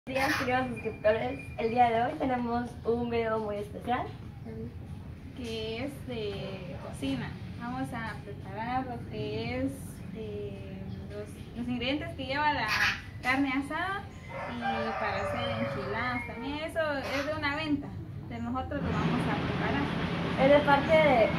Buenos días, queridos suscriptores. El día de hoy tenemos un video muy especial que es de cocina. Vamos a preparar lo que es los ingredientes que lleva la carne asada y para hacer enchiladas también. Eso es de una venta, de nosotros lo vamos a preparar. Es de parte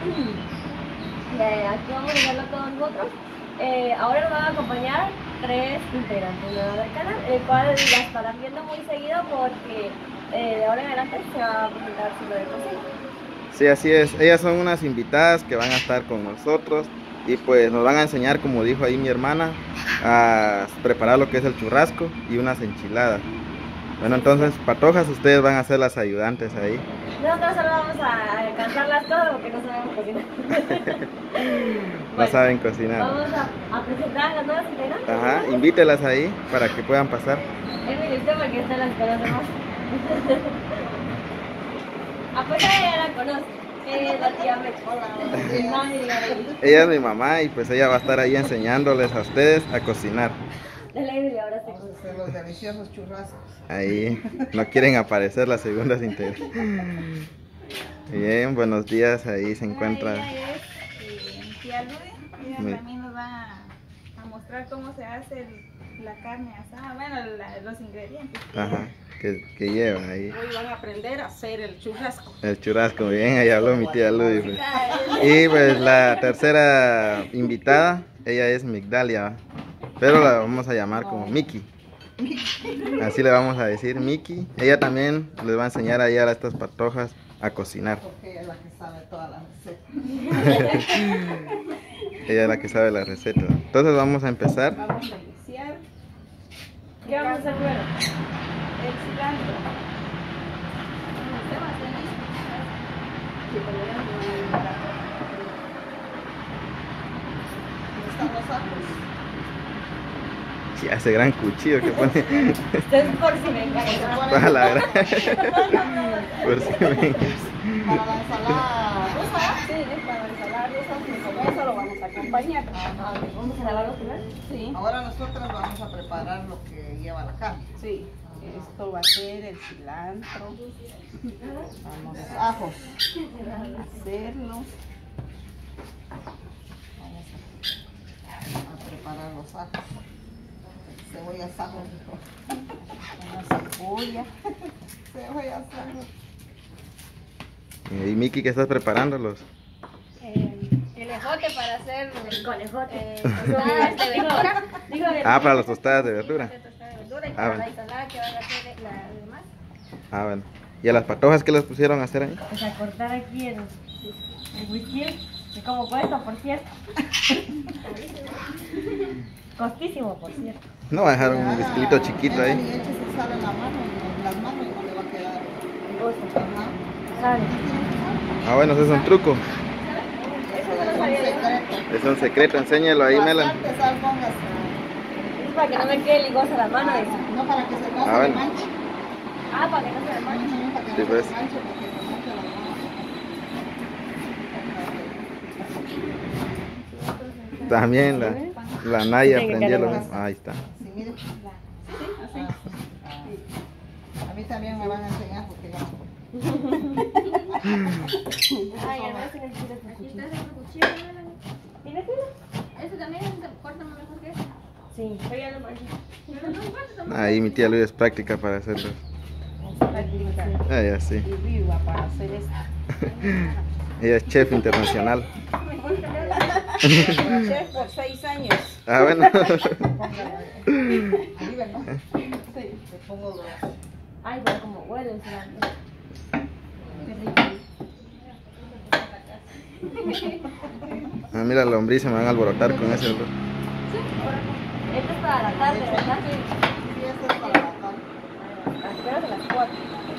de aquí vamos a hacerlo todos nosotros. Ahora nos van a acompañar tres integrantes nuevos del canal, el cual la estarán viendo muy seguido porque de ahora en adelante se va a presentar su de cocina. Sí, así es. Ellas son unas invitadas que van a estar con nosotros y pues nos van a enseñar, como dijo ahí mi hermana, a preparar lo que es el churrasco y unas enchiladas. Bueno, entonces, patojas, ustedes van a ser las ayudantes ahí. Nosotros solo vamos a alcanzarlas todas porque no sabemos cocinar. No saben cocinar. Vamos a presentar a las nuevas integrantes. Ajá, invítelas ahí para que puedan pasar. Es muy listo porque esta las conoce más. Pues ella la conoce. Es la tía Mechola. Ella es mi mamá y pues ella va a estar ahí enseñándoles a ustedes a cocinar. Ahora se Hacer los deliciosos churrascos. Ahí no quieren aparecer las segundas integrantes. Bien, buenos días, ahí se encuentra. Ella es tía Ludy. Ella también nos va a mostrar cómo se hace la carne asada, bueno, los ingredientes. Ajá, que lleva ahí. Hoy van a aprender a hacer el churrasco. El churrasco, bien, ahí habló mi tía Ludy. Pues. Y pues la tercera invitada, ella es Migdalia, pero la vamos a llamar como Miki. Así le vamos a decir, Miki. Ella también les va a enseñar ahí a estas patojas a cocinar. Porque ella es la que sabe todas las recetas. Ella es la que sabe la receta. Entonces vamos a empezar. Vamos a iniciar. ¿Qué vamos a hacer primero? El cilantro. ¿Usted va a hacer eso? Sí, pero ya no van a invitar. ¿Dónde están los ajos? Sí, ese gran cuchillo que pone. Esto es por si me encargan. Para la gran. Por si me... Para la ensalada rusa, sí, para la ensalada rusa, con eso lo vamos a acompañar. Vamos a lavarlo primero. Sí. Ahora nosotros vamos a preparar lo que lleva la carne. Sí, esto va a ser el cilantro, Vamos los ajos. a hacerlo. Vamos a preparar los ajos. Cebollas, ajos, Una cebolla. cebollas, ajos. Y Miki, ¿qué estás preparándolos? El ejote para hacer El conejote. tostadas de verdura. Ah, para las tostadas de verdura. Tostada de verdura y Ah, para bueno. la ensalada que van a hacer la demás. Ah, bueno. ¿Y a las patojas qué les pusieron a hacer ahí? Pues a cortar aquí el whisky. Que como cuesta, por cierto. Costísimo, por cierto. No, va a dejar un whisquito chiquito ahí. Y eches el sal en la mano, en las manos y no le va a quedar. Ajá. ¿Sabes? Ah, bueno, ese es un truco. Eso no lo sabía yo. Es un secreto, enséñalo ahí, Melan. Bastante sal pongas. Es para que no me quede ligosa la mano. Dice. No para que se no Ah, se bueno. manche. Ah, para que no se me manche. Para que Sí, no pues. se manche, porque se mancha la mano. También la Naya aprendió lo mismo. Ahí está. Sí, mire. A mí también me van a enseñar porque yo no puedo. Ay, además se necesita este cuchillo. ¿Tienes filo? Ese también se corta mejor que ese. Sí, pero ya lo manché. Ahí mi tía Luis es práctica para hacerlo. Ah, ya sí. Y viva para hacer esto. Ella es chef internacional. Chef por 6 años. Ah, bueno. Vive, ¿no? Sí, le pongo los. Ay, pero como huele el cilantro. Ah, mira, la lombriz se me van a alborotar con ese olor. Esto es para la tarde, ¿verdad? Sí, esto es para la tarde. Espero de las 4.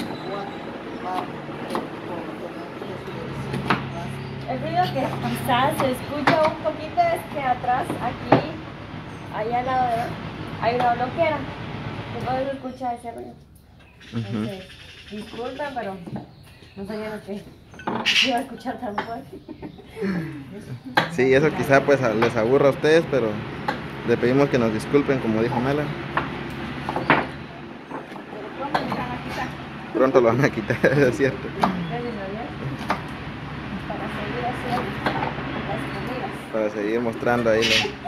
El ruido que quizás se escucha un poquito es que atrás, aquí, allá al lado de él, hay una bloquera. Que todo eso escucha ese ruido. Entonces, disculpen, pero no sabía lo que iba a escuchar tan fuerte. Sí, eso quizá pues les aburra a ustedes, pero le pedimos que nos disculpen, como dijo Mela. Pronto lo van a quitar, es cierto. Gracias a Dios. Para seguir haciendo las comidas. Para seguir mostrando ahí.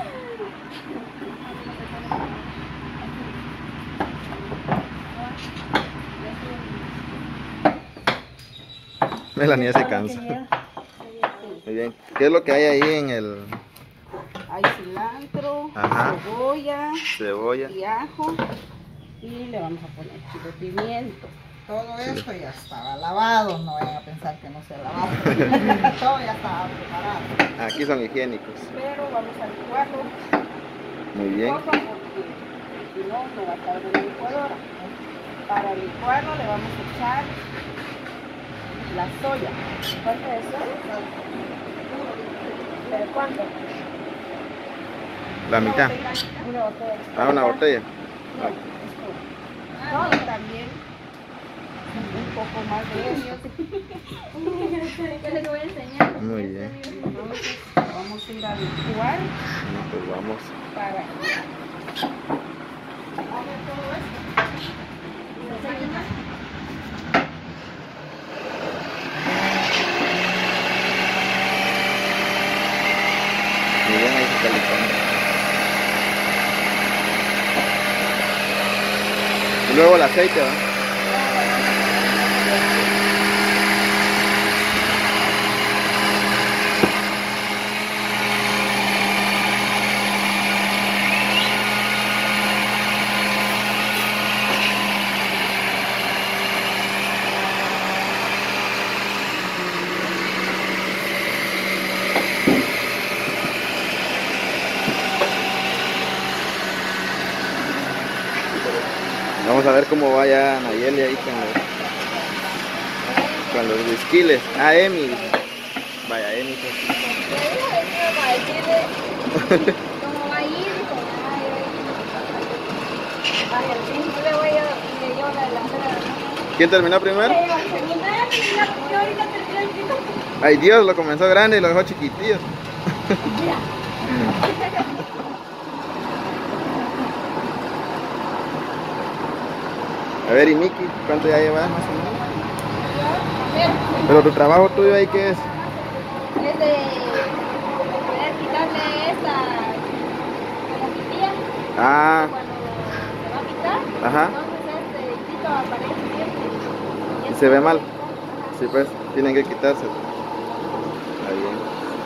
Melanie ya se cansó. Muy bien. ¿Qué es lo que hay ahí en el...? Hay cilantro, Ajá. cebolla Cebolla. y ajo. Y le vamos a poner chile pimiento. Todo esto ya estaba lavado, no vayan a pensar que no se ha lavado. Todo ya estaba preparado. Aquí son higiénicos. Pero vamos a licuarlo Muy bien. poco porque si no, no va a estar en la licuadora. Para licuarlo le vamos a echar la soya. ¿Cuánto de soya? ¿Pero cuánto? La mitad. Una botella. Ah, una botella. No, y también un poco más de eso. Yo les voy a enseñar. Muy bien. Entonces vamos a ir a licuar Pues vamos. para todo esto. Muy bien, ahí se está licuando. Y luego el aceite, ¿va? Vamos a ver cómo vaya Nayeli ahí con los whiskiles. Ah, Emi. Vaya, Emi. Como va a ir, Ay, al fin yo le voy a llevar la delantera. ¿Quién terminó primero? Yo ahorita terminé el chico. Ay Dios, lo comenzó grande y lo dejó chiquitillo. A ver, y Miki, ¿cuánto ya llevas más o menos? Pero tu trabajo tuyo ahí, ¿qué es? es de poder quitarle esta como pitilla Ah, cuando se va a quitar. ajá. Entonces este quito aparece siempre. ¿Y se ve mal? Sí, pues, tienen que quitarse. Ahí bien.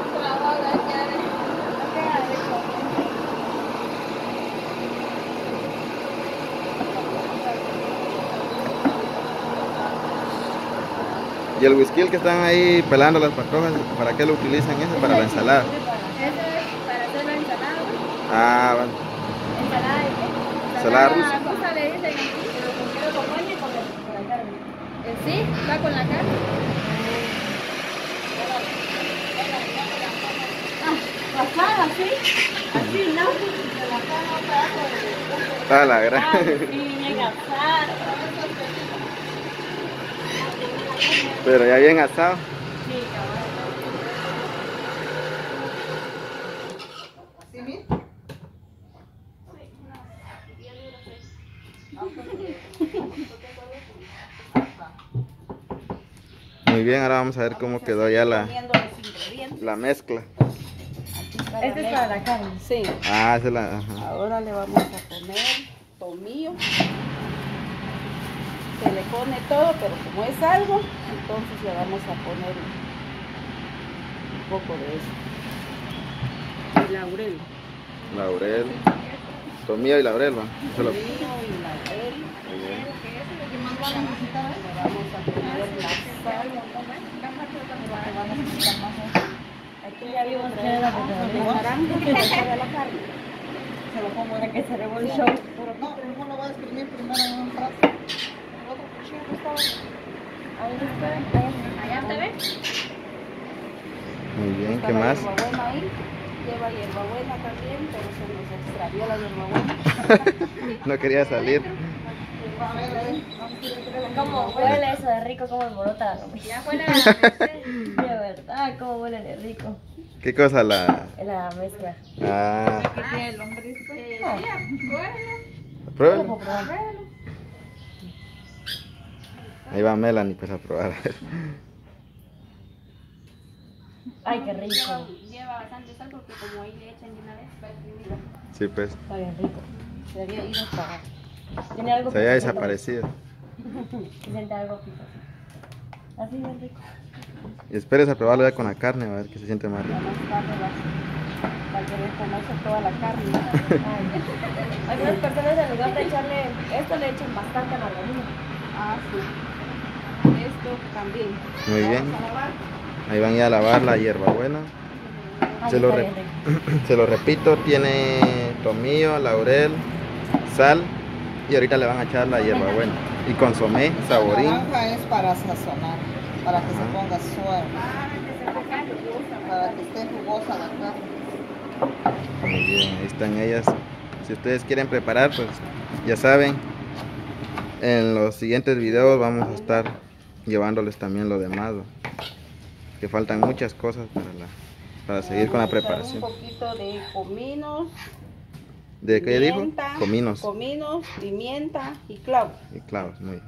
Y el whisky que están ahí pelando las patojas, ¿para qué lo utilizan ese? Para la ensalada. Ese es para hacer la ensalada. Ah, bueno. ¿Ensalada de qué? Ensalada rusa. rusa le dicen aquí. Pero con qué lo acompaña con la carne. Sí, va con la carne. Pasada, ¿sí? Así, ¿no? Ah, la gran. Sí, llega asada. Pero ya bien asado. Sí, cabrón. ¿Sí, mi? Muy bien, ahora vamos a ver cómo quedó ya Poniendo los ingredientes. la mezcla. Este es para la carne. Sí. Ah, esa es la... Ajá. Ahora le vamos a poner tomillo. Se le pone todo, pero como es algo, entonces le vamos a poner un poco de eso. Y laurel. Laurel. Tomillo y laurel, ¿va? Eso lo- Tomillo y laurel. Muy bien. Le vamos a poner la sal. Vamos a necesitar más. Aquí ya vimos que era la De naranja que se de la carne. Se lo pongo ahora que se revolvió. Pero no lo voy a exprimir primero en un trazo. El otro cuchillo estaba. Ahí está. Allá te ve. Muy bien, ¿qué Está la más? hierbabuena ahí. Lleva hierbabuena también, pero se nos extravió la hierbabuena. No quería salir. A ver, ahí. ¿Cómo huele eso de rico? ¿Cómo alborota la comida? Ya fue la receta. De verdad, ¿cómo huele de rico? ¿Qué cosa la...? La mezcla. Ah, Que tiene el lombriz. pruébalo. Ahí va Melanie pues a probar. Ay, qué rico. Lleva bastante sal porque como ahí le echan de una vez para que Sí, pues. Está bien rico. Se había ido para... Tiene algo Se había picosito. desaparecido. Se siente algo picoso. Así bien rico. Y esperes a probarlo ya con la carne, a ver que se siente más rico. Más tarde para que le conoce toda la carne. Ay. Algunas personas en lugar de echarle esto le echan bastante margarina. Ah, sí. Esto también. Muy bien. Vamos a lavar. Ahí van ya a lavar la hierbabuena. Ay, Se lo, está re- bien rico. se lo repito, tiene tomillo, laurel, sal y ahorita le van a echar la hierbabuena. Y consomé, La saborín. naranja es para sazonar, para que se Ajá. ponga suave, para que se ponga para que esté jugosa la carne. Muy bien, ahí están ellas. Si ustedes quieren preparar, pues ya saben, en los siguientes videos vamos a estar llevándoles también lo demás, ¿no? Que faltan muchas cosas para seguir con la Vamos a echar preparación. Un poquito de cominos, ¿De qué dijo? pimienta, Cominos cominos, pimienta y clavos. y clavos, muy bien.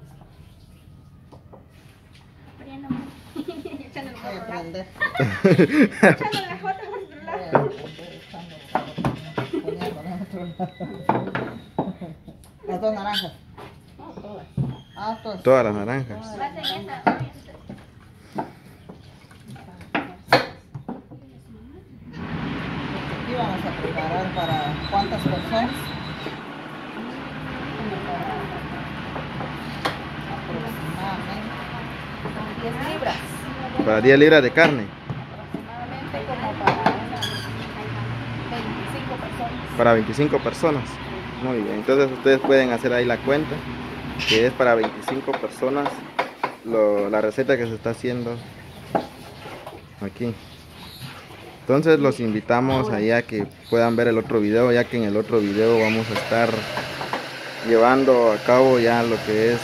friendo echándole Voy a por otro lado. prender. Echándole la jota por otro lado. Voy a prender echándole, poniéndole en otro lado. Las dos naranjas. No, todas. Ah, todas. Todas las naranjas. Hacen esa. Aquí vamos a preparar para cuántas personas. Aproximadamente son 10 libras. Para 10 libras de carne. Aproximadamente como para unas 25 personas. Para 25 personas. Muy bien, entonces ustedes pueden hacer ahí la cuenta, que es para 25 personas la receta que se está haciendo aquí. Entonces los invitamos ahí a que puedan ver el otro video, ya que en el otro video vamos a estar llevando a cabo ya lo que es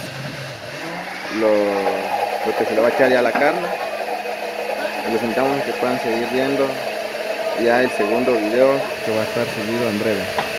lo que se le va a echar ya a la carne. Y los invitamos a que puedan seguir viendo ya el segundo video que va a estar subido en breve.